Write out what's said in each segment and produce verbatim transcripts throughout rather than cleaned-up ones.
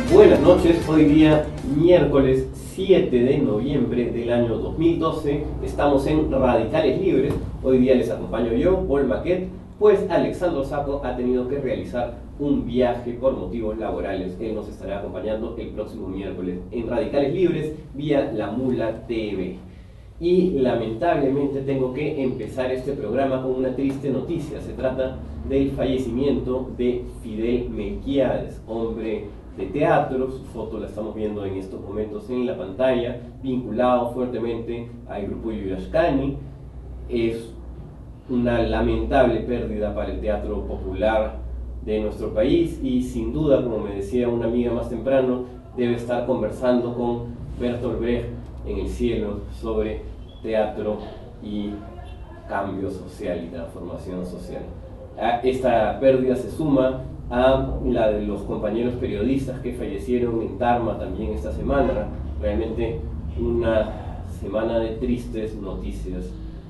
Buenas noches, hoy día miércoles siete de noviembre del año dos mil doce, estamos en Radicales Libres. Hoy día les acompaño yo, Paul Maquet, pues Alexandro Saco ha tenido que realizar un viaje por motivos laborales. Él nos estará acompañando el próximo miércoles en Radicales Libres vía La Mula T V. Y lamentablemente tengo que empezar este programa con una triste noticia. Se trata del fallecimiento de Fidel Melquiades, hombre de teatro. Su foto la estamos viendo en estos momentos en la pantalla, vinculado fuertemente al grupo Yuyashkani. Es una lamentable pérdida para el teatro popular de nuestro país y sin duda, como me decía una amiga más temprano, debe estar conversando con Bertolt Brecht en el cielo sobre teatro y cambio social y transformación social. Esta pérdida se suma a la de los compañeros periodistas que fallecieron en Tarma también esta semana. Realmente una semana de tristes noticias.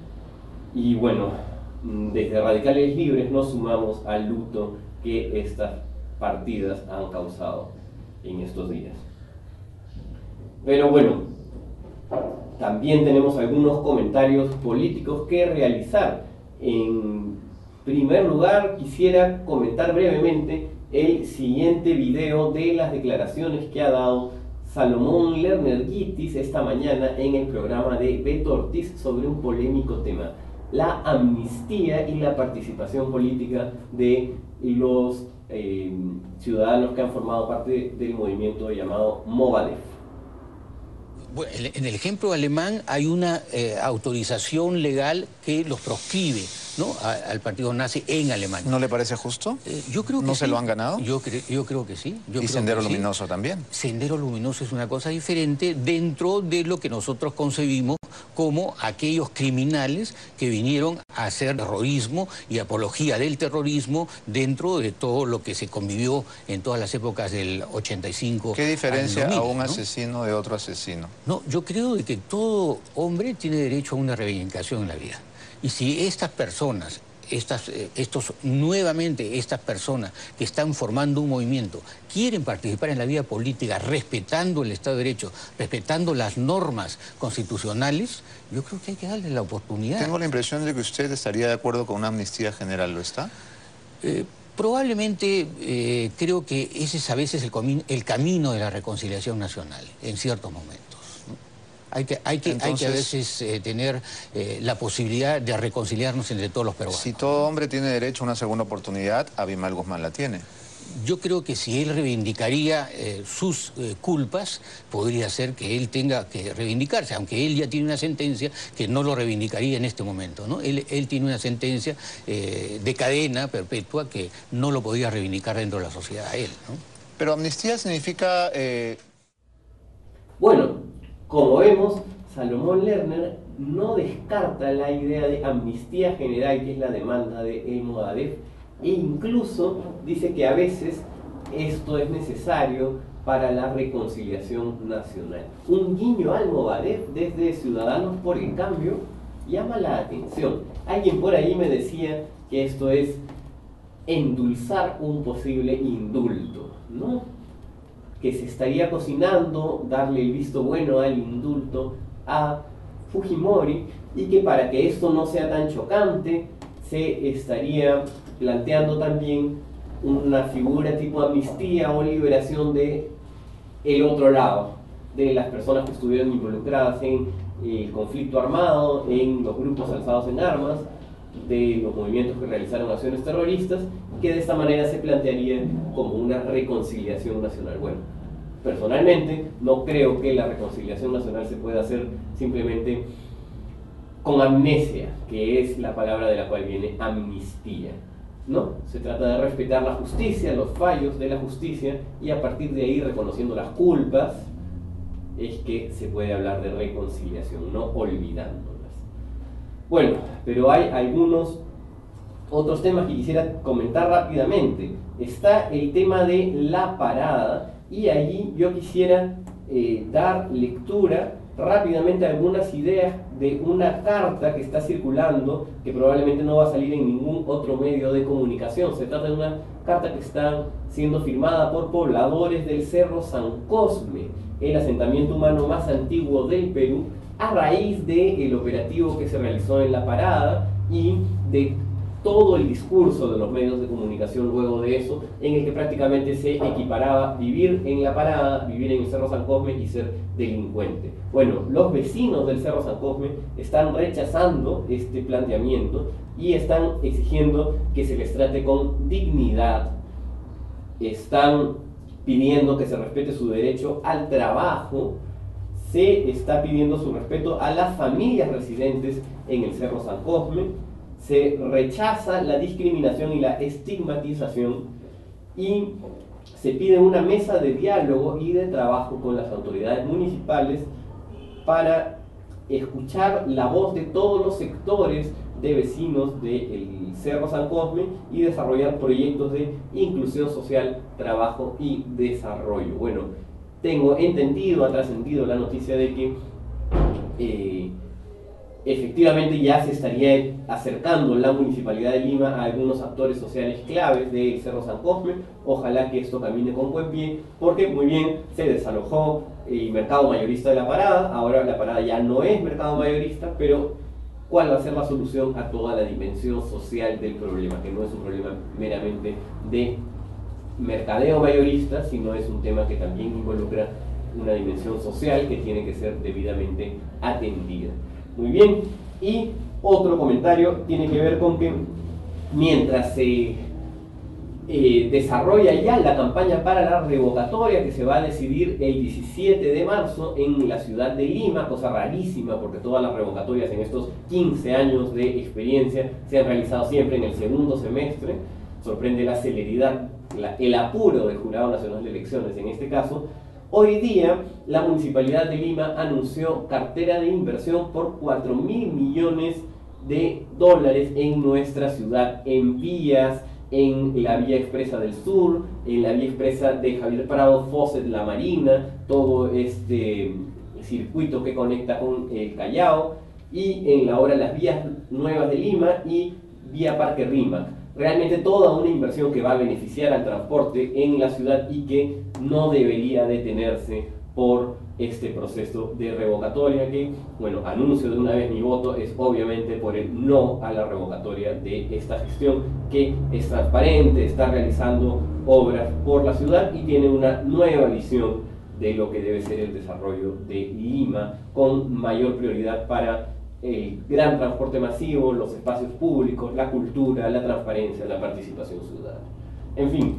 Y bueno, desde Radicales Libres nos sumamos al luto que estas partidas han causado en estos días. Pero bueno, también tenemos algunos comentarios políticos que realizar. En primer lugar, quisiera comentar brevemente el siguiente video de las declaraciones que ha dado Salomón Lerner Guitis esta mañana en el programa de Beto Ortiz sobre un polémico tema: la amnistía y la participación política de los eh, ciudadanos que han formado parte del movimiento llamado Movadef. Bueno, en el ejemplo alemán hay una eh, autorización legal que los proscribe, ¿no?, a, al partido nazi en Alemania. ¿No le parece justo? Eh, yo creo que ¿No sí. se lo han ganado? Yo, cre yo creo que sí. Yo ¿Y creo Sendero que Luminoso sí. también? Sendero Luminoso es una cosa diferente dentro de lo que nosotros concebimos como aquellos criminales que vinieron a hacer terrorismo y apología del terrorismo dentro de todo lo que se convivió en todas las épocas del ochenta y cinco. ¿Qué diferencia dos mil, a un ¿no? asesino de otro asesino? No, yo creo de que todo hombre tiene derecho a una reivindicación en la vida. Y si estas personas, estas, eh, estos, nuevamente estas personas que están formando un movimiento, quieren participar en la vida política respetando el Estado de Derecho, respetando las normas constitucionales, yo creo que hay que darles la oportunidad. Tengo la impresión de que usted estaría de acuerdo con una amnistía general, ¿lo está? Eh, probablemente eh, creo que ese es a veces el, el camino de la reconciliación nacional, en ciertos momentos. Hay que, hay que, Entonces, hay que a veces eh, tener eh, la posibilidad de reconciliarnos entre todos los peruanos. Si todo hombre tiene derecho a una segunda oportunidad, Abimael Guzmán la tiene. Yo creo que si él reivindicaría eh, sus eh, culpas, podría ser que él tenga que reivindicarse, aunque él ya tiene una sentencia que no lo reivindicaría en este momento, ¿no? Él, él tiene una sentencia eh, de cadena perpetua que no lo podría reivindicar dentro de la sociedad a él, ¿no? Pero amnistía significa... Eh... Bueno, como vemos, Salomón Lerner no descarta la idea de amnistía general, que es la demanda de el Movadef, e incluso dice que a veces esto es necesario para la reconciliación nacional. Un guiño al Movadef desde Ciudadanos por el Cambio llama la atención. Alguien por ahí me decía que esto es endulzar un posible indulto, ¿no? Que se estaría cocinando darle el visto bueno al indulto a Fujimori, y que para que esto no sea tan chocante se estaría planteando también una figura tipo amnistía o liberación de el otro lado, de las personas que estuvieron involucradas en el conflicto armado, en los grupos alzados en armas, de los movimientos que realizaron acciones terroristas, que de esta manera se plantearía como una reconciliación nacional. Bueno, personalmente no creo que la reconciliación nacional se pueda hacer simplemente con amnesia, que es la palabra de la cual viene amnistía. No, se trata de respetar la justicia, los fallos de la justicia, y a partir de ahí, reconociendo las culpas, es que se puede hablar de reconciliación, no olvidándolas. Bueno, pero hay algunos otros temas que quisiera comentar rápidamente. Está el tema de la parada, y allí yo quisiera eh, dar lectura rápidamente a algunas ideas de una carta que está circulando, que probablemente no va a salir en ningún otro medio de comunicación. Se trata de una carta que está siendo firmada por pobladores del Cerro San Cosme, el asentamiento humano más antiguo del Perú, a raíz del operativo que se realizó en La Parada y de todo el discurso de los medios de comunicación luego de eso, en el que prácticamente se equiparaba vivir en La Parada, vivir en el Cerro San Cosme y ser delincuente. Bueno, los vecinos del Cerro San Cosme están rechazando este planteamiento y están exigiendo que se les trate con dignidad, están pidiendo que se respete su derecho al trabajo, se está pidiendo su respeto a las familias residentes en el Cerro San Cosme, se rechaza la discriminación y la estigmatización y se pide una mesa de diálogo y de trabajo con las autoridades municipales para escuchar la voz de todos los sectores de vecinos del Cerro San Cosme y desarrollar proyectos de inclusión social, trabajo y desarrollo. Bueno, tengo entendido, ha trascendido la noticia de que eh, efectivamente ya se estaría acercando la Municipalidad de Lima a algunos actores sociales claves del Cerro San Cosme. Ojalá que esto camine con buen pie, porque muy bien, se desalojó el mercado mayorista de La Parada, ahora La Parada ya no es mercado mayorista, pero ¿cuál va a ser la solución a toda la dimensión social del problema? Que no es un problema meramente de mercadeo mayorista, sino es un tema que también involucra una dimensión social que tiene que ser debidamente atendida. Muy bien, y otro comentario tiene que ver con que mientras se eh, desarrolla ya la campaña para la revocatoria que se va a decidir el diecisiete de marzo en la ciudad de Lima, cosa rarísima porque todas las revocatorias en estos quince años de experiencia se han realizado siempre en el segundo semestre, sorprende la celeridad, la, el apuro del Jurado Nacional de Elecciones en este caso. Hoy día, la Municipalidad de Lima anunció cartera de inversión por cuatro mil millones de dólares en nuestra ciudad, en vías, en la vía expresa del sur, en la vía expresa de Javier Prado, Fawcett, La Marina, todo este circuito que conecta con el Callao, y en la hora las vías nuevas de Lima y vía Parque Rímac. Realmente toda una inversión que va a beneficiar al transporte en la ciudad y que no debería detenerse por este proceso de revocatoria que, bueno, anuncio de una vez mi voto es obviamente por el no a la revocatoria de esta gestión que es transparente, está realizando obras por la ciudad y tiene una nueva visión de lo que debe ser el desarrollo de Lima con mayor prioridad para el gran transporte masivo, los espacios públicos, la cultura, la transparencia, la participación ciudadana. En fin,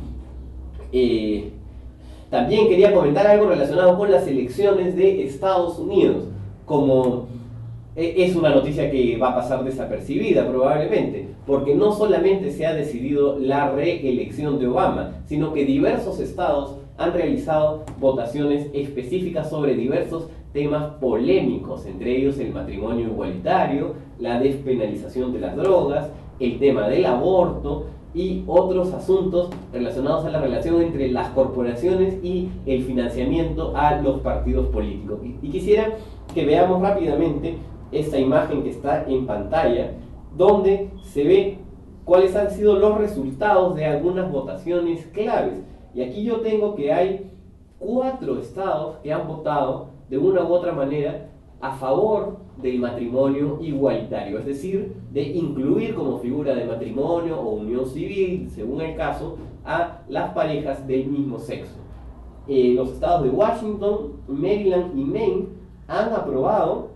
eh, también quería comentar algo relacionado con las elecciones de Estados Unidos. Como eh, es una noticia que va a pasar desapercibida probablemente, porque no solamente se ha decidido la reelección de Obama, sino que diversos estados han realizado votaciones específicas sobre diversos temas polémicos, entre ellos el matrimonio igualitario, la despenalización de las drogas, el tema del aborto y otros asuntos relacionados a la relación entre las corporaciones y el financiamiento a los partidos políticos. Y, y quisiera que veamos rápidamente esta imagen que está en pantalla, donde se ve cuáles han sido los resultados de algunas votaciones claves. Y aquí yo tengo que hay cuatro estados que han votado de una u otra manera a favor del matrimonio igualitario, es decir, de incluir como figura de matrimonio o unión civil, según el caso, a las parejas del mismo sexo. Eh, los estados de Washington, Maryland y Maine han aprobado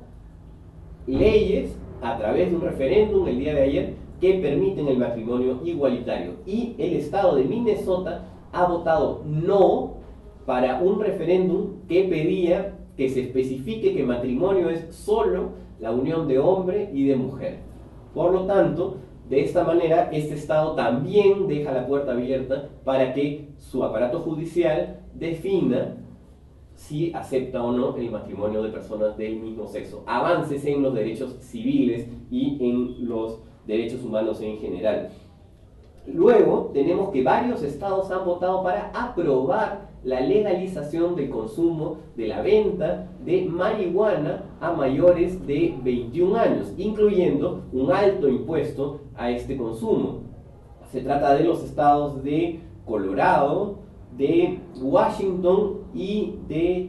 leyes a través de un referéndum el día de ayer que permiten el matrimonio igualitario, y el estado de Minnesota ha votado no para un referéndum que pedía que se especifique que matrimonio es solo la unión de hombre y de mujer. Por lo tanto, de esta manera, este estado también deja la puerta abierta para que su aparato judicial defina si acepta o no el matrimonio de personas del mismo sexo. Avances en los derechos civiles y en los derechos humanos en general. Luego Luego tenemos que varios estados han votado para aprobar la legalización del consumo, de la venta de marihuana a mayores de veintiún años, incluyendo un alto impuesto a este consumo. Se trata de los estados de Colorado, de Washington y de,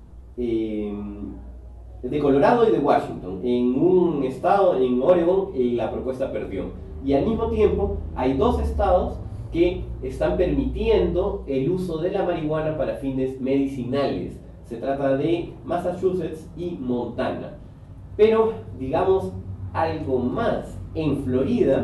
eh, de Colorado y de Washington. En un estado, en Oregon, eh, la propuesta perdió. Y al mismo tiempo hay dos estados que están permitiendo el uso de la marihuana para fines medicinales. Se trata de Massachusetts y Montana. Pero, digamos, algo más. En Florida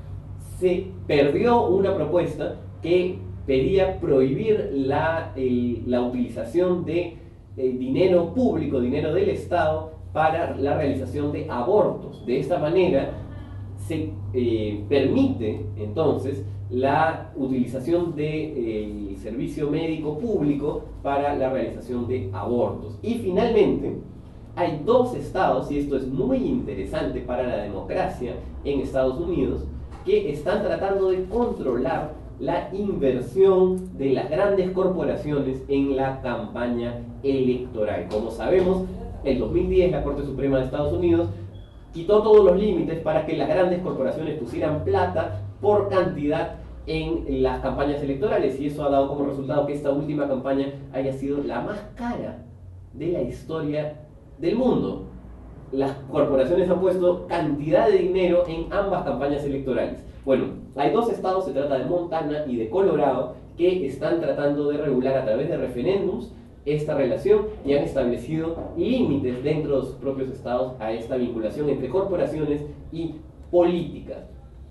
se perdió una propuesta que pedía prohibir la, el, la utilización de eh, dinero público, dinero del Estado, para la realización de abortos. De esta manera se eh, permite entonces la utilización del servicio médico público para la realización de abortos. Y finalmente, hay dos estados, y esto es muy interesante para la democracia en Estados Unidos, que están tratando de controlar la inversión de las grandes corporaciones en la campaña electoral. Como sabemos, en dos mil diez la Corte Suprema de Estados Unidos quitó todos los límites para que las grandes corporaciones pusieran plata por cantidad en las campañas electorales, y eso ha dado como resultado que esta última campaña haya sido la más cara de la historia del mundo. Las corporaciones han puesto cantidad de dinero en ambas campañas electorales. Bueno, hay dos estados, se trata de Montana y de Colorado, que están tratando de regular a través de referéndums esta relación y han establecido límites dentro de sus propios estados a esta vinculación entre corporaciones y política.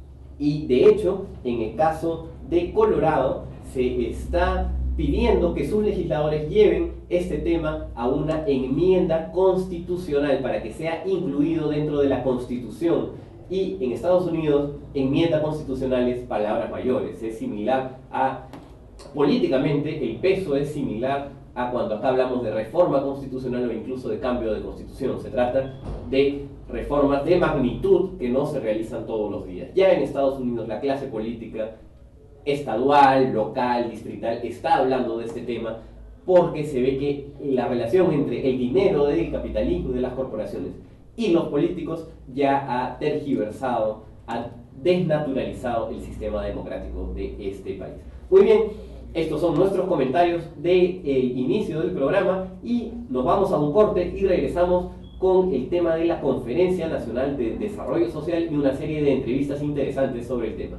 Y de hecho, en el caso de Colorado, se está pidiendo que sus legisladores lleven este tema a una enmienda constitucional para que sea incluido dentro de la Constitución. Y en Estados Unidos, enmienda constitucional es palabras mayores, es similar a, políticamente, el peso es similar a cuando acá hablamos de reforma constitucional o incluso de cambio de constitución. Se trata de reformas de magnitud que no se realizan todos los días. Ya en Estados Unidos la clase política estadual, local, distrital está hablando de este tema porque se ve que la relación entre el dinero del capitalismo y de las corporaciones y los políticos ya ha tergiversado, ha desnaturalizado el sistema democrático de este país. Muy bien, estos son nuestros comentarios del inicio del programa y nos vamos a un corte y regresamos con el tema de la Conferencia Nacional de Desarrollo Social y una serie de entrevistas interesantes sobre el tema.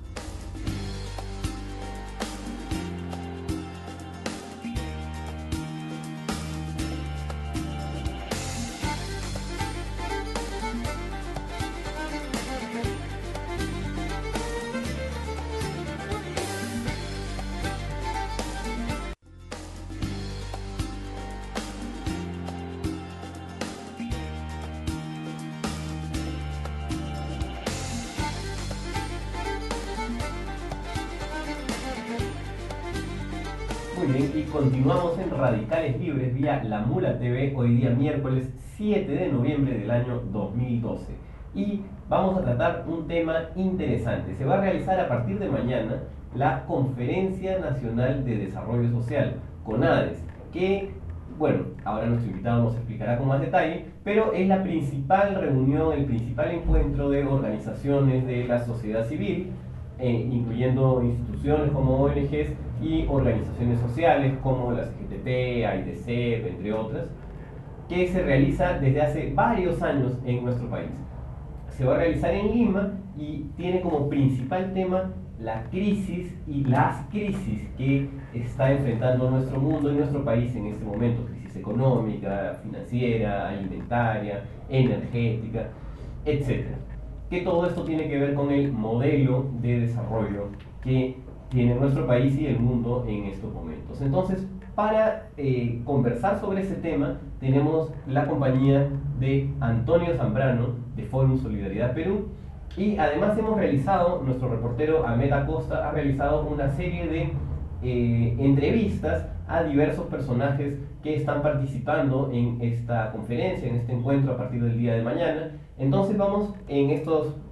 Muy bien, y continuamos en Radicales Libres vía La Mula T V, hoy día miércoles siete de noviembre del año dos mil doce. Y vamos a tratar un tema interesante. Se va a realizar a partir de mañana la Conferencia Nacional de Desarrollo Social, CONADES, que, bueno, ahora nuestro invitado nos explicará con más detalle, pero es la principal reunión, el principal encuentro de organizaciones de la sociedad civil, eh, incluyendo instituciones como O N Ges y organizaciones sociales como la C G T P, A I D C, entre otras, que se realiza desde hace varios años en nuestro país. Se va a realizar en Lima y tiene como principal tema la crisis y las crisis que está enfrentando nuestro mundo y nuestro país en este momento: crisis económica, financiera, alimentaria, energética, etcétera. Que todo esto tiene que ver con el modelo de desarrollo que tiene nuestro país y el mundo en estos momentos. Entonces, para eh, conversar sobre ese tema, tenemos la compañía de Antonio Zambrano, de Fórum Solidaridad Perú, y además hemos realizado, nuestro reportero Ahmed Acosta ha realizado una serie de eh, entrevistas a diversos personajes que están participando en esta conferencia, en este encuentro a partir del día de mañana. Entonces vamos en estos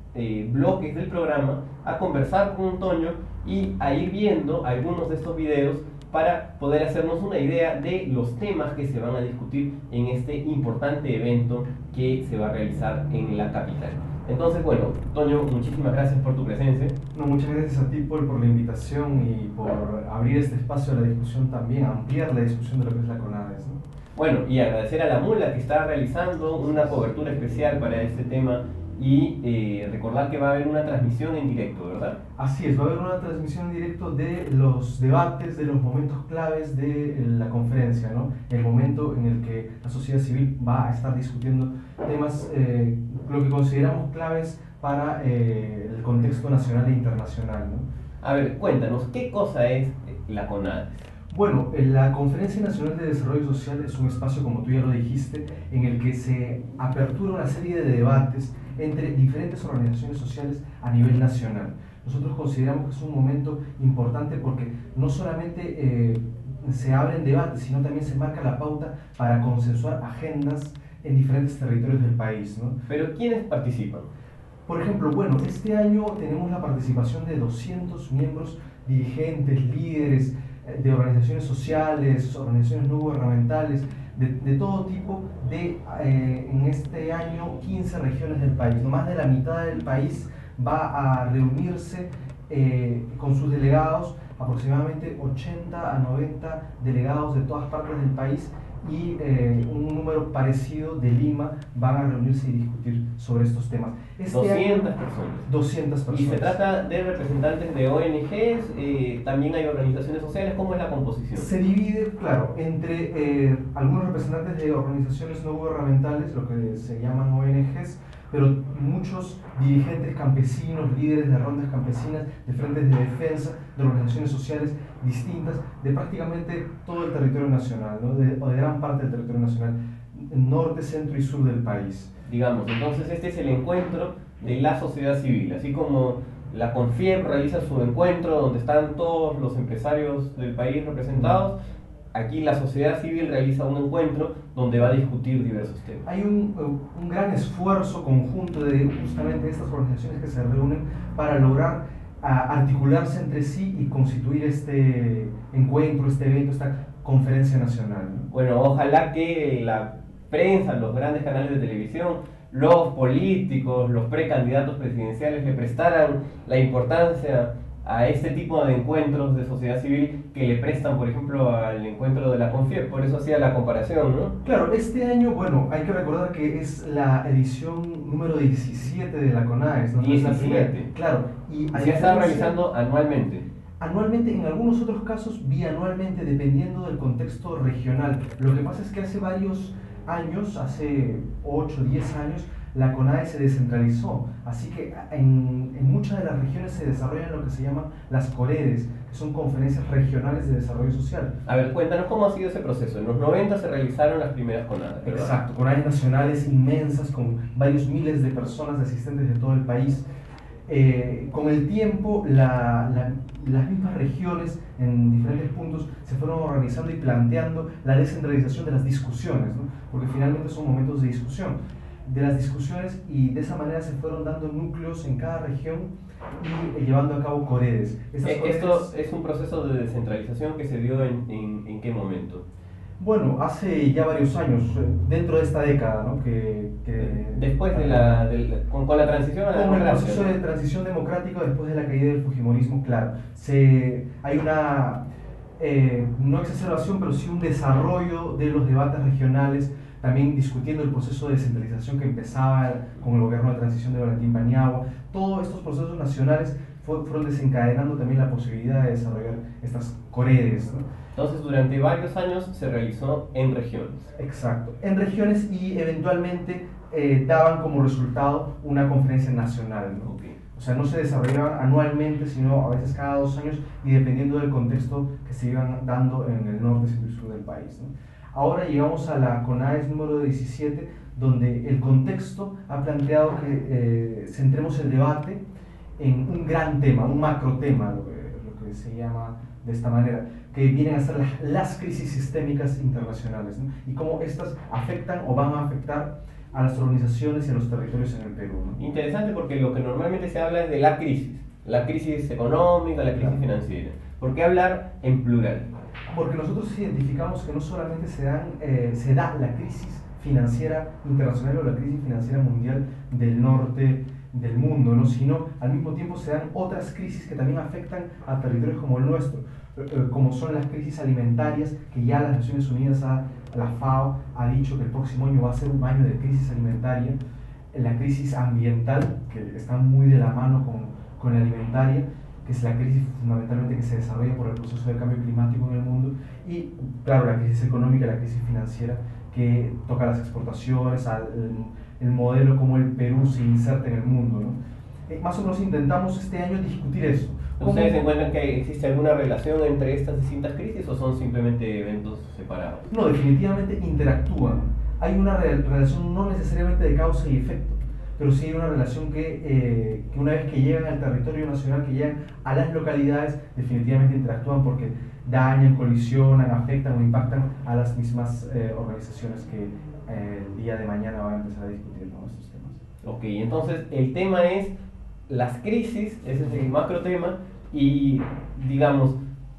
eh, bloques del programa a conversar con Toño y a ir viendo algunos de estos videos para poder hacernos una idea de los temas que se van a discutir en este importante evento que se va a realizar en la capital. Entonces, bueno, Toño, muchísimas gracias por tu presencia. No, muchas gracias a ti, Paul, por la invitación y por abrir este espacio a la discusión también, ampliar la discusión de lo que es la CONADES, ¿no? Bueno, y agradecer a La Mula que está realizando una cobertura especial para este tema y eh, recordar que va a haber una transmisión en directo, ¿verdad? Así es, va a haber una transmisión en directo de los debates, de los momentos claves de la conferencia, ¿no? El momento en el que la sociedad civil va a estar discutiendo temas, eh, lo que consideramos claves para eh, el contexto nacional e internacional, ¿no? A ver, cuéntanos, ¿qué cosa es la CONADES? Bueno, la Conferencia Nacional de Desarrollo Social es un espacio, como tú ya lo dijiste, en el que se apertura una serie de debates entre diferentes organizaciones sociales a nivel nacional. Nosotros consideramos que es un momento importante porque no solamente eh, se abren debates, sino también se marca la pauta para consensuar agendas en diferentes territorios del país, ¿no? Pero ¿quiénes participan? Por ejemplo, bueno, este año tenemos la participación de doscientos miembros, dirigentes, líderes de organizaciones sociales, organizaciones no gubernamentales, de, de todo tipo, de eh, en este año quince regiones del país. Más de la mitad del país va a reunirse eh, con sus delegados, aproximadamente ochenta a noventa delegados de todas partes del país, y eh, un número parecido de Lima van a reunirse y discutir sobre estos temas. Este doscientas año, personas. doscientas personas. Y se trata de representantes de O N Ges, eh, también hay organizaciones sociales. ¿Cómo es la composición? Se divide, claro, entre eh, algunos representantes de organizaciones no gubernamentales, lo que se llaman O N Ges, pero muchos dirigentes campesinos, líderes de rondas campesinas, de frentes de defensa, de organizaciones sociales distintas, de prácticamente todo el territorio nacional, ¿no? de, o de gran parte del territorio nacional, norte, centro y sur del país. Digamos, entonces este es el encuentro de la sociedad civil, así como la CONFIEP realiza su encuentro donde están todos los empresarios del país representados. Aquí la sociedad civil realiza un encuentro donde va a discutir diversos temas. Hay un, un gran esfuerzo conjunto de justamente estas organizaciones que se reúnen para lograr a, articularse entre sí y constituir este encuentro, este evento, esta conferencia nacional, ¿no? Bueno, ojalá que la prensa, los grandes canales de televisión, los políticos, los precandidatos presidenciales le prestaran la importancia a este tipo de encuentros de sociedad civil que le prestan, por ejemplo, al encuentro de la CONFIEP. Por eso hacía la comparación, ¿no? Claro, este año, bueno, hay que recordar que es la edición número diecisiete de la CONADES, ¿no? diecisiete. Claro. Y se está realizando anualmente. Anualmente, en algunos otros casos bianualmente, dependiendo del contexto regional. Lo que pasa es que hace varios años, hace ocho, diez años, la CONADES se descentralizó, así que en, en muchas de las regiones se desarrollan lo que se llaman las COREDES, que son conferencias regionales de desarrollo social. A ver, cuéntanos cómo ha sido ese proceso. En los noventa se realizaron las primeras CONADES, ¿verdad? Exacto, CONADES nacionales inmensas con varios miles de personas, de asistentes de todo el país. Eh, con el tiempo, la, la, las mismas regiones en diferentes puntos se fueron organizando y planteando la descentralización de las discusiones, ¿no? Porque finalmente son momentos de discusión. De las discusiones, y de esa manera se fueron dando núcleos en cada región y eh, llevando a cabo COREDES. Estas eh, ¿Esto COREDES, es un proceso de descentralización que se dio en, en, en qué momento? Bueno, hace ya varios años, dentro de esta década, ¿no? que, que Después de la, de la con, con la transición a la Con democracia. el proceso de transición democrática después de la caída del fujimorismo, claro. Se, hay una, eh, no exacerbación, pero sí un desarrollo de los debates regionales, también discutiendo el proceso de descentralización que empezaba con el gobierno de transición de Valentín Paniagua. Todos estos procesos nacionales fue, fueron desencadenando también la posibilidad de desarrollar estas COREDES, ¿no? Entonces, durante varios años se realizó en regiones. Exacto, en regiones, y eventualmente eh, daban como resultado una conferencia nacional, ¿no? Okay. O sea, no se desarrollaban anualmente, sino a veces cada dos años y dependiendo del contexto que se iban dando en el norte, centro y sur del país, ¿no? Ahora llegamos a la CONADES número diecisiete, donde el contexto ha planteado que eh, centremos el debate en un gran tema, un macro tema, lo que, lo que se llama de esta manera, que vienen a ser las, las crisis sistémicas internacionales, ¿no? Y cómo estas afectan o van a afectar a las organizaciones y a los territorios en el Perú, ¿no? Interesante, porque lo que normalmente se habla es de la crisis, la crisis económica, la crisis Claro. financiera. ¿Por qué hablar en plural? Porque nosotros identificamos que no solamente se, dan, eh, se da la crisis financiera internacional o la crisis financiera mundial del norte del mundo, ¿no? Sino al mismo tiempo se dan otras crisis que también afectan a territorios como el nuestro, eh, como son las crisis alimentarias, que ya las Naciones Unidas, a, la FAO, ha dicho que el próximo año va a ser un año de crisis alimentaria, la crisis ambiental, que está muy de la mano con, con la alimentaria, que es la crisis fundamentalmente que se desarrolla por el proceso de cambio climático en el mundo, y claro, la crisis económica, la crisis financiera, que toca las exportaciones, al el, el modelo como el Perú se inserta en el mundo, ¿no? Eh, más o menos intentamos este año discutir eso. ¿Ustedes encuentran que existe alguna relación entre estas distintas crisis o son simplemente eventos separados? No, definitivamente interactúan. Hay una re relación no necesariamente de causa y efecto, pero sí hay una relación que, eh, que una vez que llegan al territorio nacional, que llegan a las localidades, definitivamente interactúan porque dañan, colisionan, afectan o impactan a las mismas eh, organizaciones que eh, el día de mañana van a empezar a discutir, ¿no?, estos temas. Ok, entonces el tema es las crisis, ese es el macro tema, y digamos,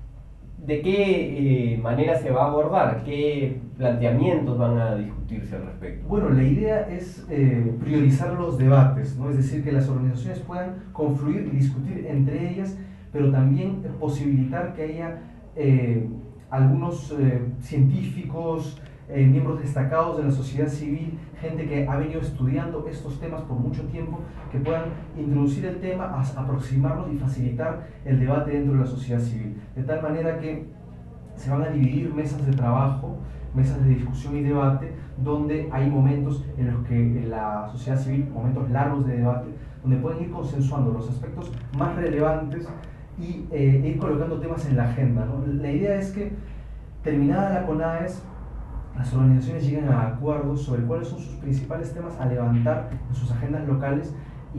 ¿de qué eh, manera se va a abordar? ¿Qué planteamientos van a discutirse al respecto? Bueno, la idea es eh, priorizar los debates, ¿no? Es decir, que las organizaciones puedan confluir y discutir entre ellas, pero también posibilitar que haya eh, algunos eh, científicos, eh, miembros destacados de la sociedad civil, gente que ha venido estudiando estos temas por mucho tiempo, que puedan introducir el tema, aproximarlos y facilitar el debate dentro de la sociedad civil, de tal manera que se van a dividir mesas de trabajo, mesas de discusión y debate, donde hay momentos en los que la sociedad civil, momentos largos de debate, donde pueden ir consensuando los aspectos más relevantes y eh, ir colocando temas en la agenda, ¿no? La idea es que, terminada la CONAES, las organizaciones lleguen a acuerdos sobre cuáles son sus principales temas a levantar en sus agendas locales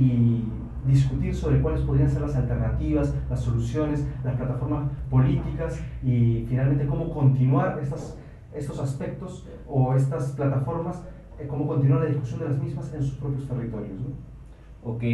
y discutir sobre cuáles podrían ser las alternativas, las soluciones, las plataformas políticas y finalmente cómo continuar estas, estos aspectos o estas plataformas, eh, cómo continuar la discusión de las mismas en sus propios territorios, ¿no? Ok.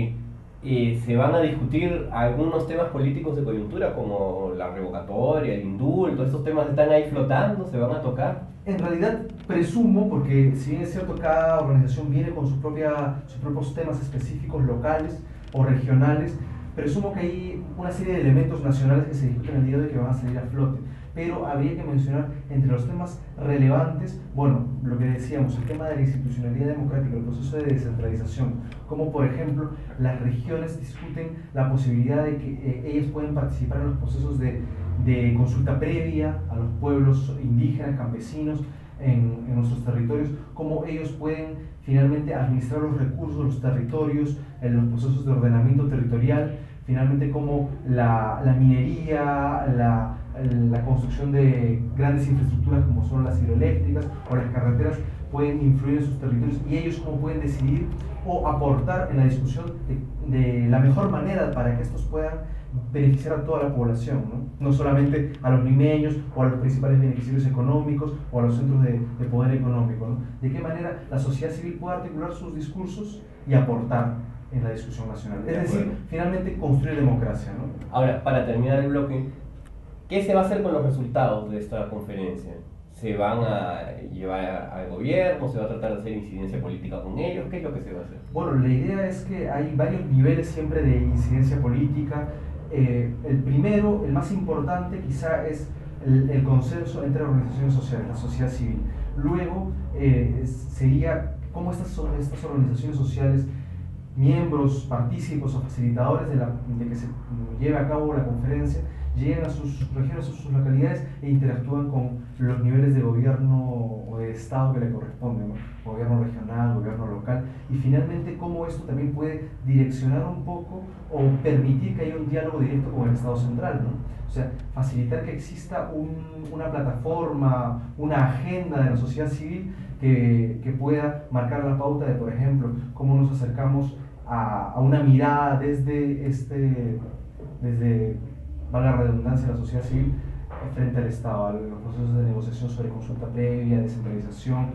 Eh, se van a discutir algunos temas políticos de coyuntura como la revocatoria, el indulto, estos temas están ahí flotando, se van a tocar. En realidad presumo, porque si bien es cierto cada organización viene con su propia, sus propios temas específicos locales o regionales, presumo que hay una serie de elementos nacionales que se discuten el día de hoy que van a salir a flote, pero habría que mencionar entre los temas relevantes, bueno, lo que decíamos, el tema de la institucionalidad democrática, el proceso de descentralización, como por ejemplo las regiones discuten la posibilidad de que eh, ellas pueden participar en los procesos de, de consulta previa a los pueblos indígenas, campesinos en, en nuestros territorios, cómo ellos pueden finalmente administrar los recursos, los territorios, en los procesos de ordenamiento territorial, finalmente cómo la, la minería, la, la construcción de grandes infraestructuras como son las hidroeléctricas o las carreteras pueden influir en sus territorios y ellos cómo pueden decidir o aportar en la discusión de, de la mejor manera para que estos puedan beneficiar a toda la población, ¿no? No solamente a los limeños o a los principales beneficiarios económicos o a los centros de, de poder económico, ¿no? De qué manera la sociedad civil puede articular sus discursos y aportar en la discusión nacional. Es decir, finalmente construir democracia, ¿no? Ahora, para terminar el bloque, ¿qué se va a hacer con los resultados de esta conferencia? ¿Se van a llevar al gobierno? ¿Se va a tratar de hacer incidencia política con ellos? ¿Qué es lo que se va a hacer? Bueno, la idea es que hay varios niveles siempre de incidencia política. Eh, el primero, el más importante quizá es el, el consenso entre organizaciones sociales, la sociedad civil. Luego eh, sería cómo estas, estas organizaciones sociales, miembros, partícipes o facilitadores de, la, de que se lleve a cabo la conferencia, llegan a sus regiones, a sus localidades e interactúan con los niveles de gobierno o de Estado que le corresponden, ¿no? Gobierno regional, gobierno local, y finalmente cómo esto también puede direccionar un poco o permitir que haya un diálogo directo con el Estado central, ¿no? O sea, facilitar que exista un, una plataforma, una agenda de la sociedad civil que, que pueda marcar la pauta de, por ejemplo, cómo nos acercamos a, a una mirada desde este, desde valga la redundancia, de la sociedad civil frente al Estado, a los procesos de negociación sobre consulta previa, descentralización,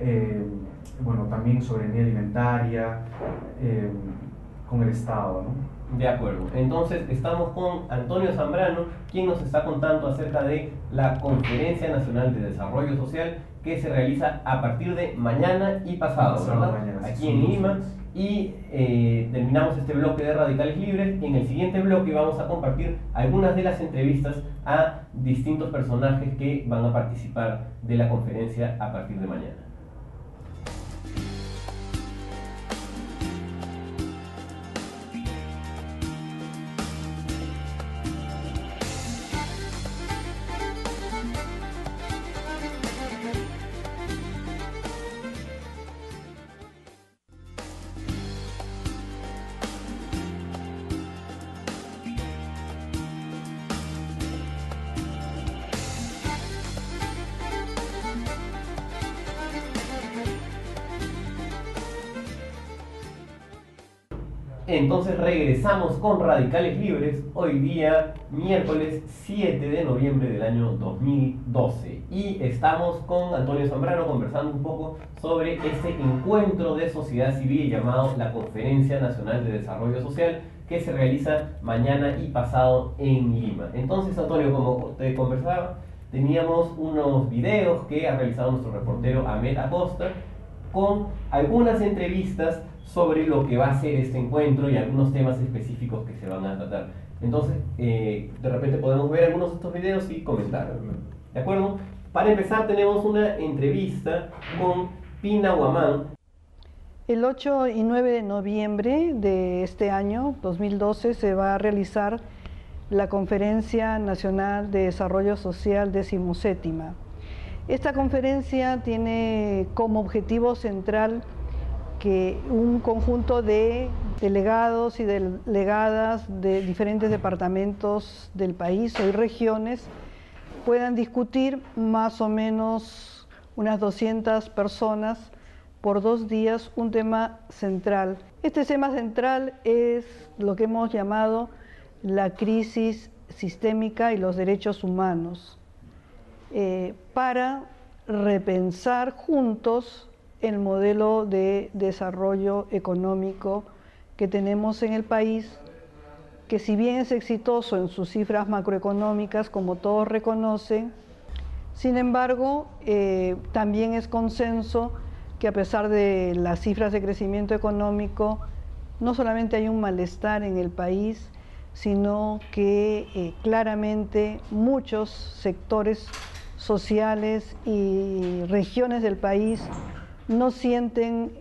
eh, bueno, también soberanía alimentaria, eh, con el Estado, ¿no? De acuerdo. Entonces estamos con Antonio Zambrano, quien nos está contando acerca de la Conferencia Nacional de Desarrollo Social que se realiza a partir de mañana y pasado, Pasado ¿verdad? mañana, sí, Aquí son en dos Lima. días. Y eh, terminamos este bloque de Radicales Libres. En el siguiente bloque vamos a compartir algunas de las entrevistas a distintos personajes que van a participar de la conferencia a partir de mañana. Entonces regresamos con Radicales Libres, hoy día miércoles siete de noviembre del año dos mil doce, y estamos con Antonio Zambrano conversando un poco sobre este encuentro de sociedad civil llamado la Conferencia Nacional de Desarrollo Social que se realiza mañana y pasado en Lima. Entonces, Antonio, como te conversaba, teníamos unos videos que ha realizado nuestro reportero Ahmed Acosta con algunas entrevistas sobre lo que va a ser este encuentro y algunos temas específicos que se van a tratar. Entonces, eh, de repente podemos ver algunos de estos videos y comentar. ¿De acuerdo? Para empezar, tenemos una entrevista con Pina Huamán. El ocho y nueve de noviembre de este año, dos mil doce, se va a realizar la Conferencia Nacional de Desarrollo Social decimoséptima. Esta conferencia tiene como objetivo central que un conjunto de delegados y delegadas de diferentes departamentos del país o regiones puedan discutir más o menos unas doscientas personas por dos días un tema central. Este tema central es lo que hemos llamado la crisis sistémica y los derechos humanos, eh, para repensar juntos el modelo de desarrollo económico que tenemos en el país, que si bien es exitoso en sus cifras macroeconómicas, como todos reconocen, sin embargo, eh, también es consenso que a pesar de las cifras de crecimiento económico, no solamente hay un malestar en el país, sino que eh, claramente muchos sectores sociales y regiones del país no sienten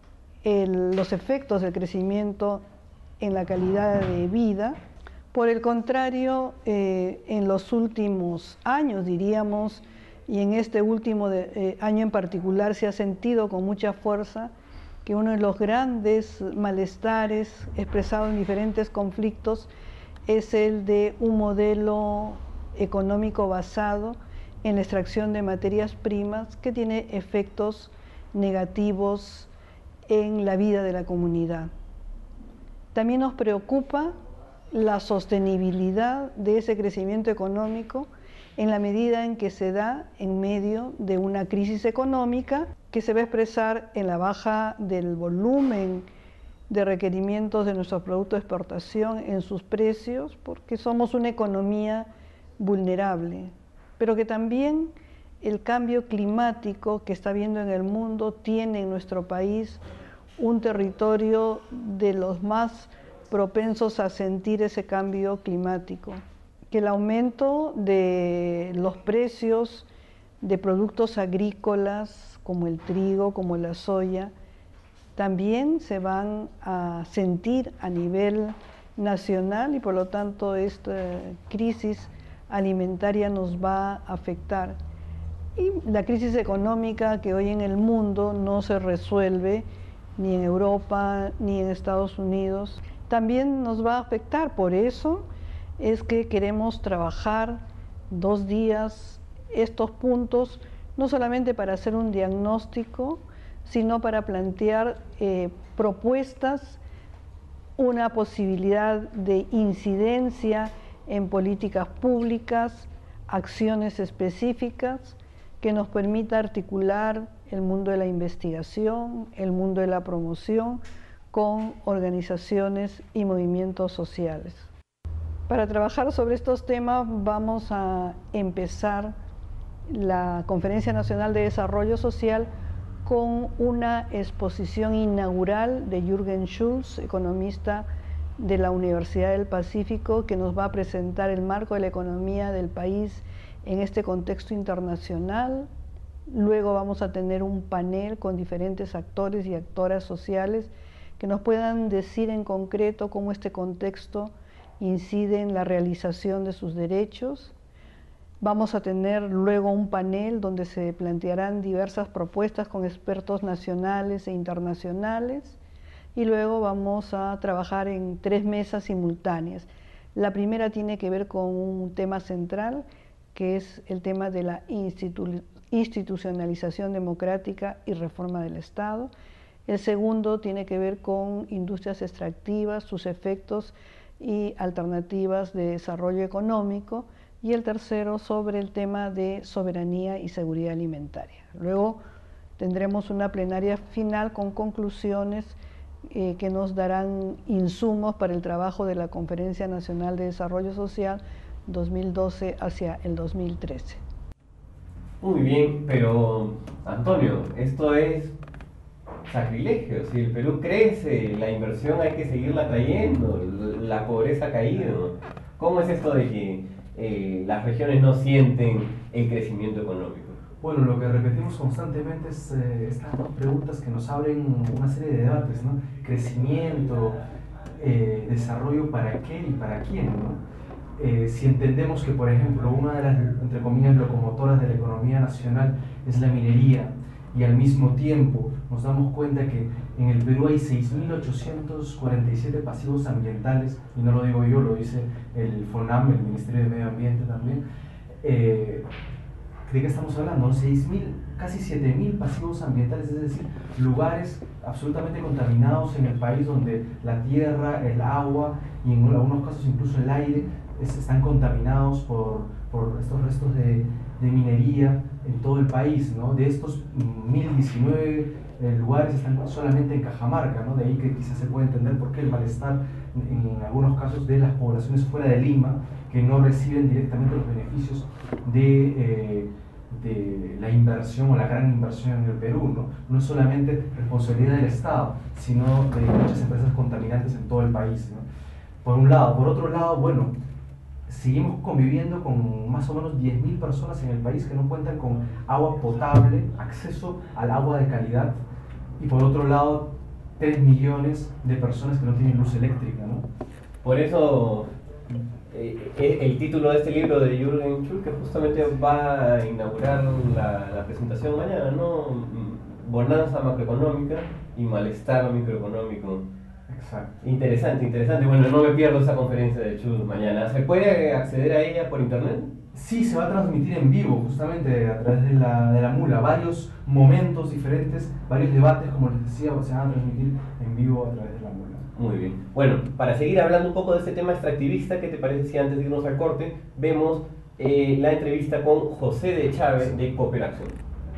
el, los efectos del crecimiento en la calidad de vida. Por el contrario, eh, en los últimos años, diríamos, y en este último de, eh, año en particular, se ha sentido con mucha fuerza que uno de los grandes malestares expresados en diferentes conflictos es el de un modelo económico basado en la extracción de materias primas que tiene efectos negativos en la vida de la comunidad. También nos preocupa la sostenibilidad de ese crecimiento económico en la medida en que se da en medio de una crisis económica que se va a expresar en la baja del volumen de requerimientos de nuestros productos de exportación en sus precios, porque somos una economía vulnerable, pero que también el cambio climático que está habiendo en el mundo tiene en nuestro país un territorio de los más propensos a sentir ese cambio climático. Que el aumento de los precios de productos agrícolas como el trigo, como la soya, también se van a sentir a nivel nacional y por lo tanto esta crisis alimentaria nos va a afectar. Y la crisis económica que hoy en el mundo no se resuelve ni en Europa ni en Estados Unidos, también nos va a afectar. Por eso es que queremos trabajar dos días estos puntos, no solamente para hacer un diagnóstico, sino para plantear eh, propuestas, una posibilidad de incidencia en políticas públicas, acciones específicas que nos permita articular el mundo de la investigación, el mundo de la promoción, con organizaciones y movimientos sociales. Para trabajar sobre estos temas vamos a empezar la Conferencia Nacional de Desarrollo Social con una exposición inaugural de Jürgen Schulz, economista de la Universidad del Pacífico, que nos va a presentar el marco de la economía del país en este contexto internacional. Luego vamos a tener un panel con diferentes actores y actoras sociales que nos puedan decir en concreto cómo este contexto incide en la realización de sus derechos. Vamos a tener luego un panel donde se plantearán diversas propuestas con expertos nacionales e internacionales, y luego vamos a trabajar en tres mesas simultáneas. La primera tiene que ver con un tema central, que es el tema de la institu- institucionalización democrática y reforma del Estado. El segundo tiene que ver con industrias extractivas, sus efectos y alternativas de desarrollo económico, y el tercero sobre el tema de soberanía y seguridad alimentaria. Luego tendremos una plenaria final con conclusiones eh, que nos darán insumos para el trabajo de la Conferencia Nacional de Desarrollo Social dos mil doce hacia el dos mil trece. Muy bien, pero Antonio, esto es sacrilegio. Si el Perú crece, la inversión hay que seguirla trayendo, la pobreza ha caído. ¿Cómo es esto de que eh, las regiones no sienten el crecimiento económico? Bueno, lo que repetimos constantemente es eh, estas dos preguntas que nos abren una serie de debates, ¿no? Crecimiento, eh, desarrollo, ¿para qué y para quién, ¿no? Eh, si entendemos que, por ejemplo, una de las, entre comillas, locomotoras de la economía nacional es la minería, y al mismo tiempo nos damos cuenta que en el Perú hay seis mil ochocientos cuarenta y siete pasivos ambientales, y no lo digo yo, lo dice el FONAM, el Ministerio de Medio Ambiente también. Eh, ¿De qué estamos hablando? seis mil, casi siete mil pasivos ambientales, es decir, lugares absolutamente contaminados en el país donde la tierra, el agua y en algunos casos incluso el aire es, están contaminados por, por estos restos de, de minería en todo el país, ¿no? De estos mil diecinueve eh, lugares están solamente en Cajamarca, ¿no? De ahí que quizás se puede entender por qué el malestar en, en algunos casos de las poblaciones fuera de Lima, que no reciben directamente los beneficios de, eh, de la inversión o la gran inversión en el Perú, ¿no? No es solamente responsabilidad del Estado, sino de muchas empresas contaminantes en todo el país, ¿no? Por un lado. Por otro lado, bueno, seguimos conviviendo con más o menos diez mil personas en el país que no cuentan con agua potable, acceso al agua de calidad, y por otro lado, tres millones de personas que no tienen luz eléctrica, ¿no? Por eso eh, el título de este libro de Jürgen Schulz, que justamente va a inaugurar la, la presentación mañana, ¿no? Bonanza macroeconómica y malestar microeconómico. Exacto. Interesante, interesante. Bueno, no me pierdo esa conferencia de Schulz mañana. ¿Se puede acceder a ella por internet? Sí, se va a transmitir en vivo, justamente a través de la, de la mula. Varios momentos diferentes, varios debates, como les decía, se van a transmitir en vivo a través de la mula. Muy bien. Bueno, para seguir hablando un poco de este tema extractivista, ¿qué te parece si antes de irnos al corte vemos eh, la entrevista con José de Chávez de Cooperación?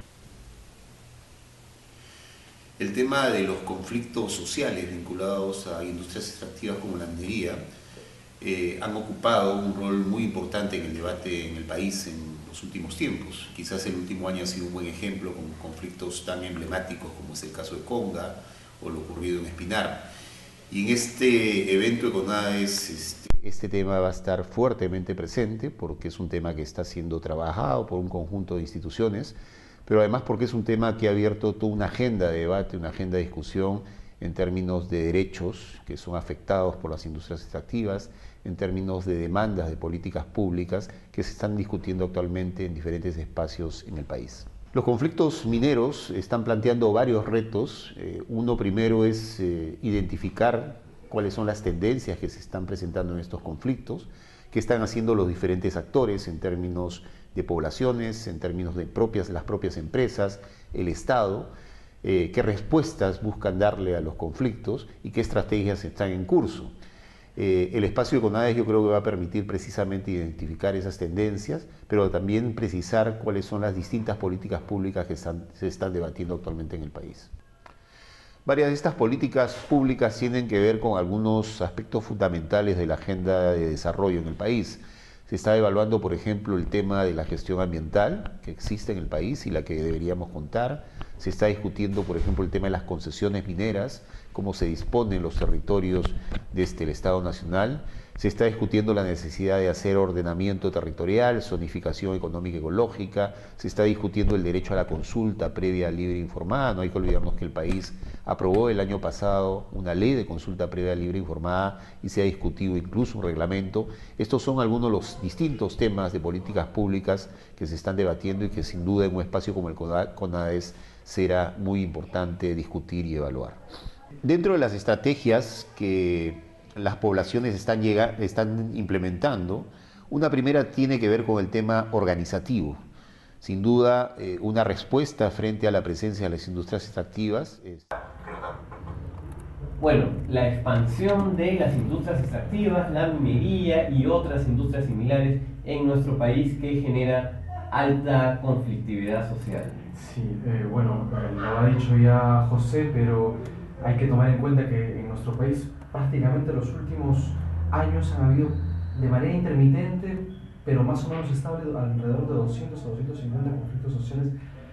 El tema de los conflictos sociales vinculados a industrias extractivas como la minería eh, han ocupado un rol muy importante en el debate en el país en los últimos tiempos. Quizás el último año ha sido un buen ejemplo con conflictos tan emblemáticos como es el caso de Conga o lo ocurrido en Espinar. Y en este evento Econades este, este tema va a estar fuertemente presente porque es un tema que está siendo trabajado por un conjunto de instituciones, pero además porque es un tema que ha abierto toda una agenda de debate, una agenda de discusión en términos de derechos que son afectados por las industrias extractivas, en términos de demandas de políticas públicas que se están discutiendo actualmente en diferentes espacios en el país. Los conflictos mineros están planteando varios retos. Eh, uno primero es eh, identificar cuáles son las tendencias que se están presentando en estos conflictos, qué están haciendo los diferentes actores en términos de poblaciones, en términos de propias, las propias empresas, el Estado, eh, qué respuestas buscan darle a los conflictos y qué estrategias están en curso. Eh, el espacio de CONADES yo creo que va a permitir precisamente identificar esas tendencias, pero también precisar cuáles son las distintas políticas públicas que están, se están debatiendo actualmente en el país. Varias de estas políticas públicas tienen que ver con algunos aspectos fundamentales de la agenda de desarrollo en el país. Se está evaluando, por ejemplo, el tema de la gestión ambiental que existe en el país y la que deberíamos contar. Se está discutiendo, por ejemplo, el tema de las concesiones mineras, cómo se disponen los territorios desde el Estado Nacional. Se está discutiendo la necesidad de hacer ordenamiento territorial, zonificación económica y ecológica. Se está discutiendo el derecho a la consulta previa, libre e informada. No hay que olvidarnos que el país aprobó el año pasado una ley de consulta previa, libre e informada y se ha discutido incluso un reglamento. Estos son algunos de los distintos temas de políticas públicas que se están debatiendo y que sin duda en un espacio como el CONADES será muy importante discutir y evaluar. Dentro de las estrategias que las poblaciones están, llega, están implementando, una primera tiene que ver con el tema organizativo. Sin duda, eh, una respuesta frente a la presencia de las industrias extractivas. Es... Bueno, la expansión de las industrias extractivas, la minería y otras industrias similares en nuestro país que genera alta conflictividad social. Sí, eh, bueno, lo ha dicho ya José, pero hay que tomar en cuenta que en nuestro país prácticamente los últimos años han habido de manera intermitente, pero más o menos estable, alrededor de doscientos a doscientos cincuenta conflictos sociales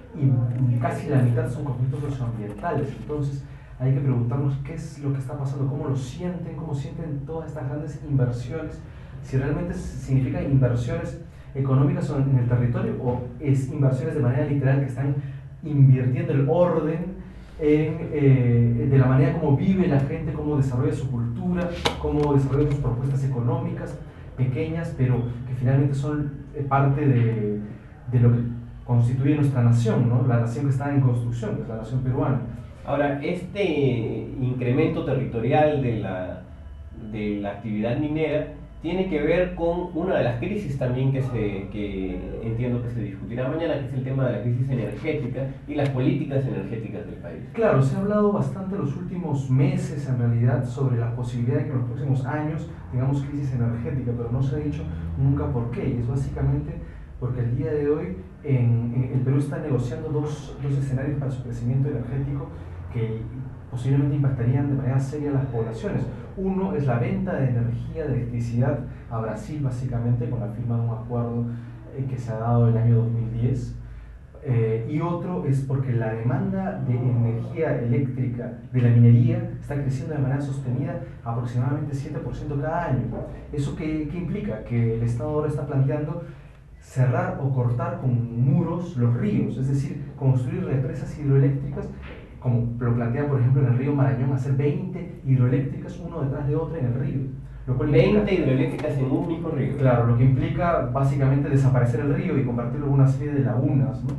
y casi la mitad son conflictos socioambientales. Entonces hay que preguntarnos qué es lo que está pasando, cómo lo sienten, cómo sienten todas estas grandes inversiones, si realmente significan inversiones económicas en el territorio o es inversiones de manera literal que están invirtiendo el orden en, eh, de la manera como vive la gente, cómo desarrolla su cultura, cómo desarrolla sus propuestas económicas pequeñas, pero que finalmente son parte de, de lo que constituye nuestra nación, ¿no? La nación que está en construcción, que es la nación peruana. Ahora, este incremento territorial de la, de la actividad minera tiene que ver con una de las crisis también que, se, que entiendo que se discutirá mañana, que es el tema de la crisis energética y las políticas energéticas del país. Claro, se ha hablado bastante en los últimos meses en realidad sobre la posibilidad de que en los próximos años tengamos crisis energética, pero no se ha dicho nunca por qué, y es básicamente porque el día de hoy en, en el Perú está negociando dos, dos escenarios para su crecimiento energético que posiblemente impactarían de manera seria a las poblaciones. Uno es la venta de energía, de electricidad a Brasil, básicamente, con la firma de un acuerdo eh, que se ha dado el año dos mil diez. Eh, y otro es porque la demanda de energía eléctrica de la minería está creciendo de manera sostenida aproximadamente siete por ciento cada año. ¿Eso qué, qué implica? Que el Estado ahora está planteando cerrar o cortar con muros los ríos, es decir, construir represas hidroeléctricas, como lo plantea por ejemplo en el río Marañón, hacer veinte hidroeléctricas uno detrás de otra en el río. Lo cual veinte implica, hidroeléctricas en un único río. Claro, lo que implica básicamente desaparecer el río y convertirlo en una serie de lagunas, ¿no?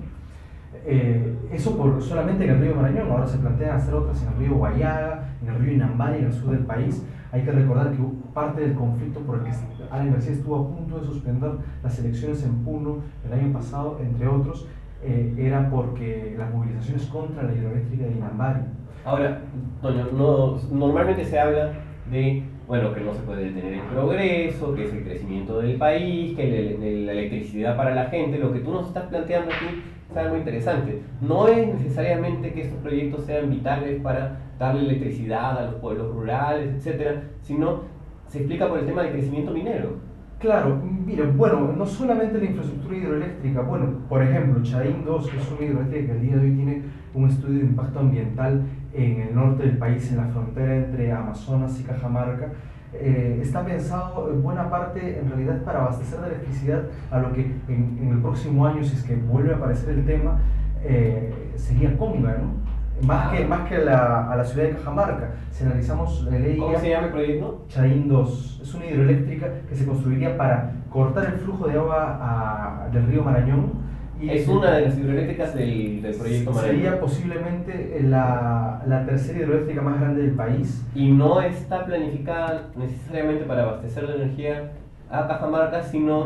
Eh, eso por, solamente en el río Marañón. Ahora se plantean hacer otras en el río Guayaga, en el río Inambari, en el sur del país. Hay que recordar que parte del conflicto por el que Alan García estuvo a punto de suspender las elecciones en Puno el año pasado, entre otros, eh, era porque las movilizaciones contra la hidroeléctrica de Inambari. Ahora, Toño, no, normalmente se habla de, bueno, que no se puede detener el progreso, que es el crecimiento del país, que le, de la electricidad para la gente. Lo que tú nos estás planteando aquí es algo interesante. No es necesariamente que estos proyectos sean vitales para darle electricidad a los pueblos rurales, etcétera, sino se explica por el tema del crecimiento minero. Claro, mira, bueno, no solamente la infraestructura hidroeléctrica, bueno, por ejemplo, Chadín dos, que es una hidroeléctrica que al día de hoy tiene un estudio de impacto ambiental en el norte del país, en la frontera entre Amazonas y Cajamarca, eh, está pensado en buena parte en realidad para abastecer de electricidad a lo que en, en el próximo año, si es que vuelve a aparecer el tema, eh, sería Conga, ¿no? Más que, más que a, la, a la ciudad de Cajamarca. Si analizamos la ley... ¿Cómo se llama el proyecto? Chadín dos. Es una hidroeléctrica que se construiría para cortar el flujo de agua a, del río Marañón. Y es una de las hidroeléctricas del, del proyecto Marañón. Sería posiblemente la, la tercera hidroeléctrica más grande del país. Y no está planificada necesariamente para abastecer de energía a Cajamarca, sino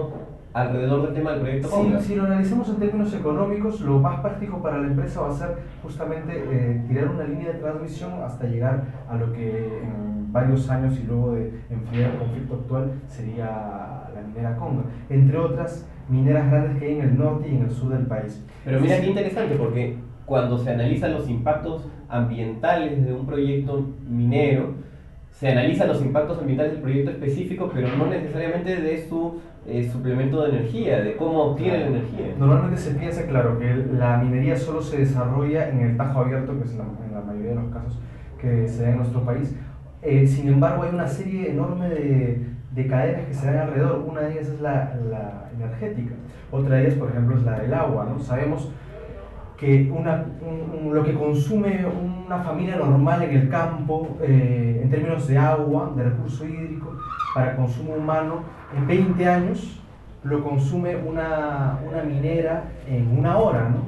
alrededor del tema del proyecto Si, Conga. si lo analizamos en términos económicos, lo más práctico para la empresa va a ser justamente eh, tirar una línea de transmisión hasta llegar a lo que en varios años y luego de enfriar el conflicto actual sería la minera Conga, entre otras mineras grandes que hay en el norte y en el sur del país. Pero mira qué interesante, porque cuando se analizan los impactos ambientales de un proyecto minero, se analizan los impactos ambientales del proyecto específico, pero no necesariamente de su eh, suplemento de energía, de cómo obtiene la energía. Normalmente se piensa, claro, que la minería solo se desarrolla en el Tajo Abierto, que es la, en la mayoría de los casos que se da en nuestro país. Eh, sin embargo, hay una serie enorme de, de cadenas que se dan alrededor. Una de ellas es la, la energética, otra de ellas, por ejemplo, es la del agua, ¿no? Sabemos que una, un, un, lo que consume una familia normal en el campo, eh, en términos de agua, de recurso hídrico, para consumo humano, en veinte años lo consume una, una minera en una hora, ¿no?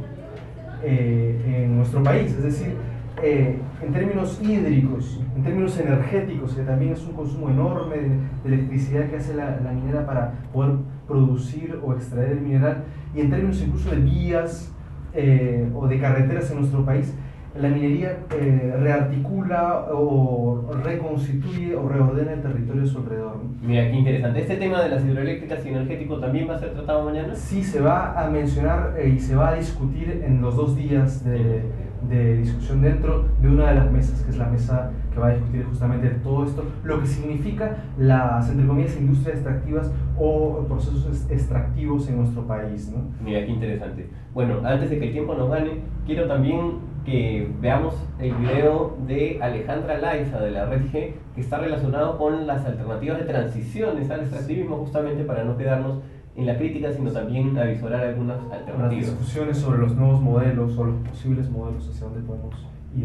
eh, en nuestro país. Es decir, eh, en términos hídricos, en términos energéticos, que también es un consumo enorme de, de electricidad que hace la, la minera para poder producir o extraer el mineral, y en términos incluso de vías, Eh, o de carreteras en nuestro país, la minería eh, rearticula o reconstituye o reordena el territorio a su alrededor, ¿no? Mira, qué interesante. ¿Este tema de las hidroeléctricas y energético también va a ser tratado mañana? Sí, se va a mencionar eh, y se va a discutir en los dos días de, de discusión dentro de una de las mesas, que es la mesa que va a discutir justamente todo esto, lo que significa las, entre comillas, industrias extractivas o procesos extractivos en nuestro país, ¿no? Mira, qué interesante. Bueno, antes de que el tiempo nos gane, quiero también que veamos el video de Alejandra Laiza de la Red G, que está relacionado con las alternativas de transiciones al extractivismo, justamente para no quedarnos en la crítica, sino también avisorar algunas Las alternativas. discusiones sobre los nuevos modelos o los posibles modelos hacia dónde podemos ir,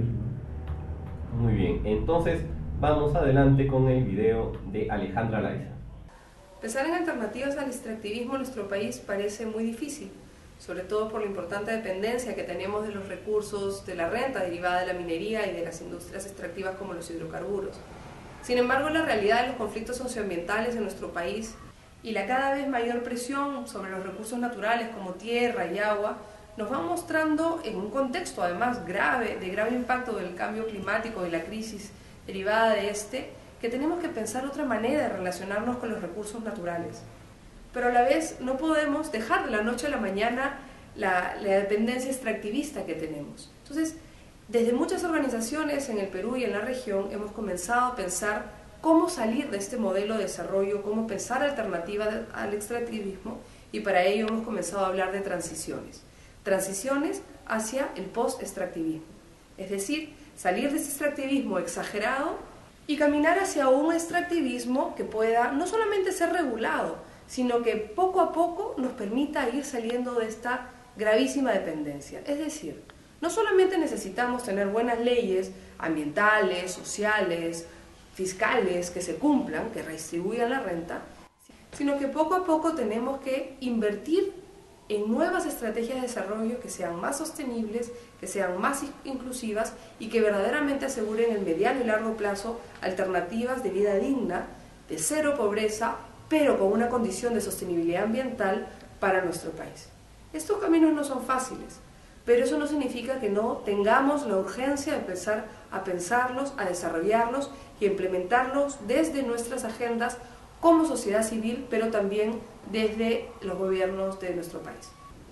¿no? Muy bien, entonces vamos adelante con el video de Alejandra Laiza. Pensar en alternativas al extractivismo en nuestro país parece muy difícil, sobre todo por la importante dependencia que tenemos de los recursos de la renta derivada de la minería y de las industrias extractivas como los hidrocarburos. Sin embargo, la realidad de los conflictos socioambientales en nuestro país y la cada vez mayor presión sobre los recursos naturales como tierra y agua nos van mostrando, en un contexto además grave, de grave impacto del cambio climático y la crisis derivada de este, que tenemos que pensar otra manera de relacionarnos con los recursos naturales. Pero a la vez no podemos dejar de la noche a la mañana la, la dependencia extractivista que tenemos. Entonces, desde muchas organizaciones en el Perú y en la región hemos comenzado a pensar cómo salir de este modelo de desarrollo, cómo pensar alternativas al extractivismo, y para ello hemos comenzado a hablar de transiciones. Transiciones hacia el post-extractivismo. Es decir, salir de ese extractivismo exagerado y caminar hacia un extractivismo que pueda no solamente ser regulado, sino que poco a poco nos permita ir saliendo de esta gravísima dependencia. Es decir, no solamente necesitamos tener buenas leyes ambientales, sociales, fiscales, que se cumplan, que redistribuyan la renta, sino que poco a poco tenemos que invertir en nuevas estrategias de desarrollo que sean más sostenibles, que sean más inclusivas y que verdaderamente aseguren en el mediano y largo plazo alternativas de vida digna, de cero pobreza, pero con una condición de sostenibilidad ambiental para nuestro país. Estos caminos no son fáciles, pero eso no significa que no tengamos la urgencia de empezar a pensarlos, a desarrollarlos y a implementarlos desde nuestras agendas como sociedad civil, pero también desde los gobiernos de nuestro país.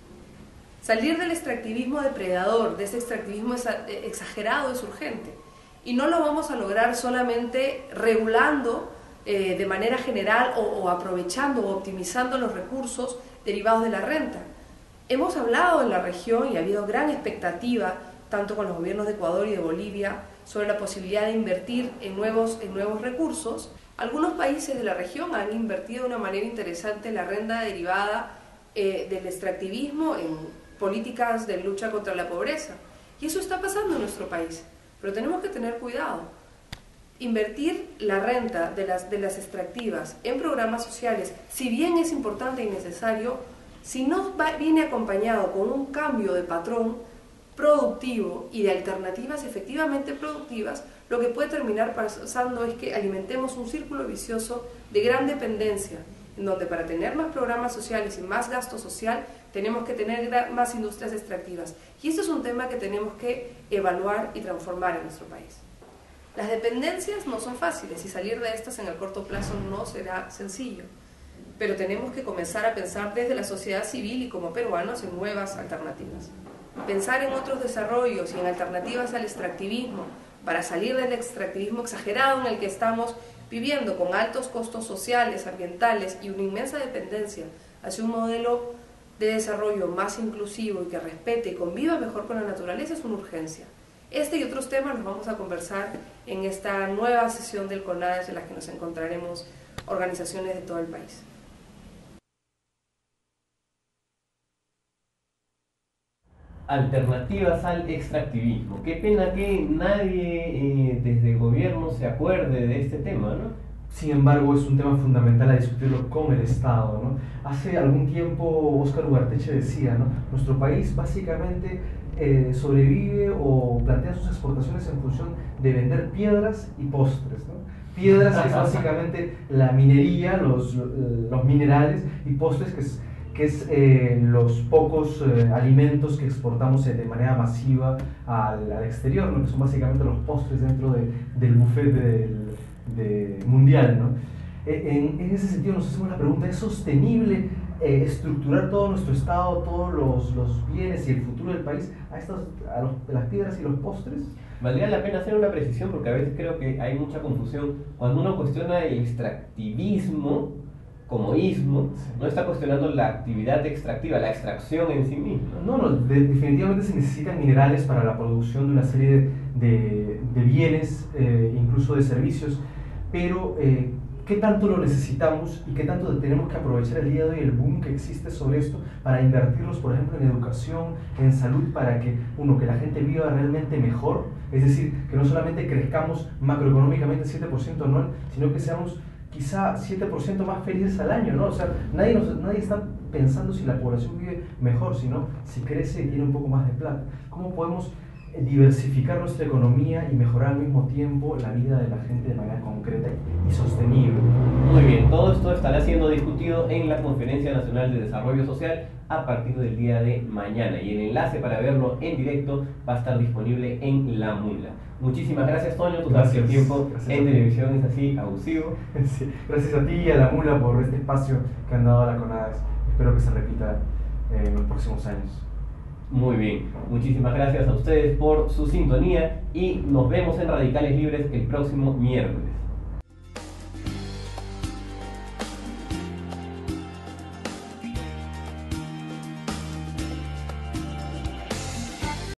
Salir del extractivismo depredador, de ese extractivismo exagerado, es urgente, y no lo vamos a lograr solamente regulando eh, de manera general o, o aprovechando o optimizando los recursos derivados de la renta. Hemos hablado en la región y ha habido gran expectativa, tanto con los gobiernos de Ecuador y de Bolivia, sobre la posibilidad de invertir en nuevos, en nuevos recursos. Algunos países de la región han invertido de una manera interesante la renta derivada eh, del extractivismo en políticas de lucha contra la pobreza. Y eso está pasando en nuestro país, pero tenemos que tener cuidado. Invertir la renta de las, de las extractivas en programas sociales, si bien es importante y necesario, si no va, viene acompañado con un cambio de patrón productivo y de alternativas efectivamente productivas, lo que puede terminar pasando es que alimentemos un círculo vicioso de gran dependencia en donde para tener más programas sociales y más gasto social tenemos que tener más industrias extractivas. Y este es un tema que tenemos que evaluar y transformar en nuestro país. Las dependencias no son fáciles y salir de estas en el corto plazo no será sencillo, pero tenemos que comenzar a pensar desde la sociedad civil y como peruanos en nuevas alternativas. Pensar en otros desarrollos y en alternativas al extractivismo para salir del extractivismo exagerado en el que estamos viviendo con altos costos sociales, ambientales y una inmensa dependencia hacia un modelo de desarrollo más inclusivo y que respete y conviva mejor con la naturaleza es una urgencia. Este y otros temas los vamos a conversar en esta nueva sesión del CONADES en la que nos encontraremos organizaciones de todo el país. Alternativas al extractivismo. Qué pena que nadie eh, desde el gobierno se acuerde de este tema, ¿no? Sin embargo, es un tema fundamental a discutirlo con el Estado, ¿no? Hace algún tiempo Óscar Ugarteche decía, ¿no? Nuestro país básicamente eh, sobrevive o plantea sus exportaciones en función de vender piedras y postres, ¿no? Piedras, que es básicamente la minería, los, los minerales, y postres, que es que es eh, los pocos eh, alimentos que exportamos eh, de manera masiva al, al exterior, ¿no? Que son básicamente los postres dentro de, del buffet del, de, mundial, ¿no? En, en ese sentido nos hacemos la pregunta, ¿es sostenible eh, estructurar todo nuestro Estado, todos los, los bienes y el futuro del país a, estos, a, los, a las piedras y los postres? Valdría la pena hacer una precisión porque a veces creo que hay mucha confusión. Cuando uno cuestiona el extractivismo como ismo, no está cuestionando la actividad extractiva, la extracción en sí misma. No, no, de, definitivamente se necesitan minerales para la producción de una serie de, de, de bienes, eh, incluso de servicios, pero eh, ¿qué tanto lo necesitamos y qué tanto tenemos que aprovechar el día de hoy, el boom que existe sobre esto, para invertirlos, por ejemplo, en educación, en salud, para que, uno, que la gente viva realmente mejor, es decir, que no solamente crezcamos macroeconómicamente siete por ciento anual, sino que seamos quizá siete por ciento más felices al año, ¿no? O sea, nadie, nos, nadie está pensando si la población vive mejor, sino si crece y tiene un poco más de plata. ¿Cómo podemos diversificar nuestra economía y mejorar al mismo tiempo la vida de la gente de manera concreta y sostenible? Muy bien, todo esto estará siendo discutido en la Conferencia Nacional de Desarrollo Social a partir del día de mañana, y el enlace para verlo en directo va a estar disponible en La Mula. Muchísimas gracias, Toño. Tú sabes que el tiempo en televisión es así, abusivo. Sí, gracias a ti y a La Mula por este espacio que han dado a la CONADES. Espero que se repita en los próximos años. Muy bien, muchísimas gracias a ustedes por su sintonía y nos vemos en Radicales Libres el próximo miércoles.